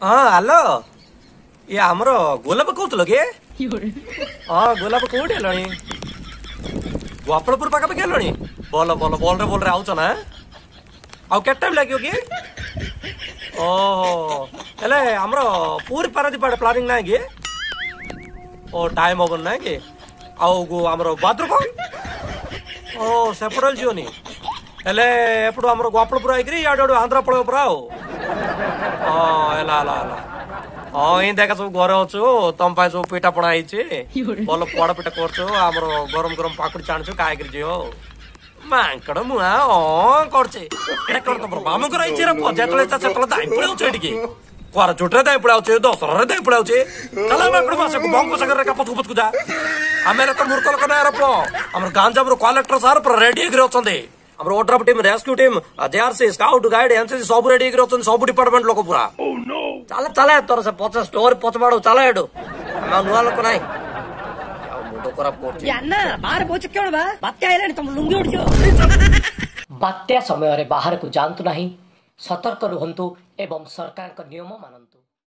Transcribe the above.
हाँ हेलो ये आमर गोलाप कहूल कि हाँ गोलाप कौटी है गोपालपुर पाखापाखि है बोल बोल बोल रे आउच ना आउ के टाइम लगे कि ओहो हेले आमर पूरी पारादीप प्लानिंग ना कि ओ टाइम हम ना कि आमर भाद्रक ओ सेपटल जीवनी हेले एपटू आमर गोपालपुर आई इडू आंध्र पड़े पूरा हाँ इन देखा सब घर अच्छु तुम सब पिठा पड़ा भल पड़ पिठा कर गरम गरम पाकुड़ी छाणु खाई जीव मांकड़ मुआ हाँ कर मामू घर दाई पड़े कुआर चुटे दाई पड़े दसरा दाई पड़े चला मांकड़ मास बंक सागर पथक पथक जा आम तो मूर्ख लोक ना आम गांजाम कलेक्टर सार पूरा रेडी अच्छे आम ODRAF team rescue team JRC scout guide NCC सब रेडी सब डिपार्टमेंट लोक पूरा चल चल तोर से 50 स्टोर पचबाड़ चल एडू नुआ लोक ना मुंड खराब बात्या समय बाहर को जातु नहीं सतर्क रुहंतु एवं सरकार नियम मानतु।